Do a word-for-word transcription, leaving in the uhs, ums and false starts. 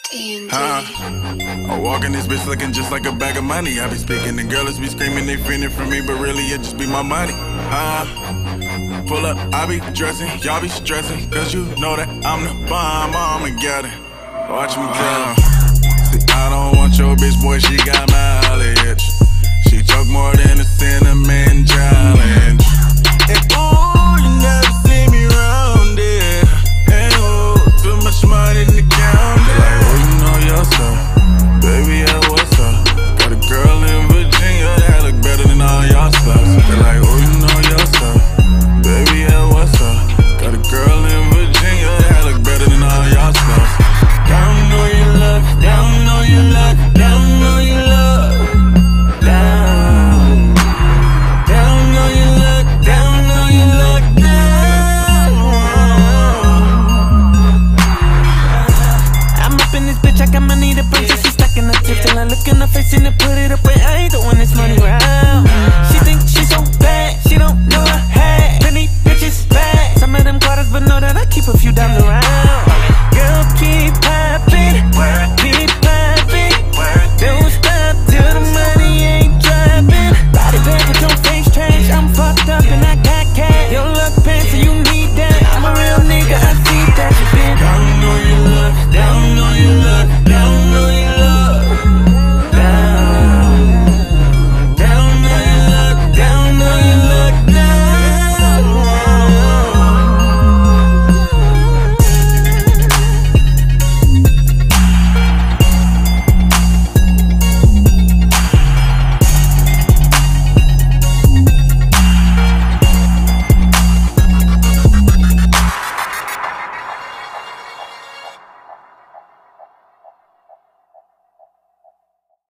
Huh? I walk in this bitch looking just like a bag of money. I be speaking and girls be screaming they feeling for me, but really it just be my money. Huh? Pull up, I be dressing, y'all be stressing, cause you know that I'm the bomb, I'ma get it. Watch me drown. See, I don't want your bitch, boy, she got mileage. She choke more than a cinnamon challenge. And ooh, you never see me round it. And ooh, too much money in the count. Like, oh, you know yourself, baby, yeah, what's up? Got a girl in Virginia that look better than all y'all stuff. They're like, oh, you know yourself, baby, yeah, what's up? Got a girl in Virginia that look better than all y'all stuff. Down on your luck, down on your luck, down on your luck, down, down on your luck, down on your luck, down. I'm up in this bitch, I got money to burn, so she stuck in the tip till I look in her face and I put it up